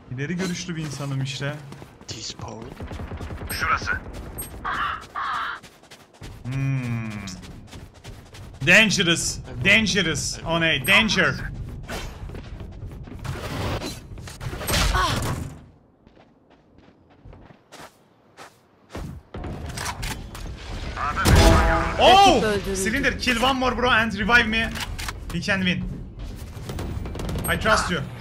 İleri görüşlü bir insanım işte. T-spawn. Şurası. Dangerous. Dangerous. Oh ne? Danger. Oh! Cylinder, kill one more bro and revive me. We can win. I trust you.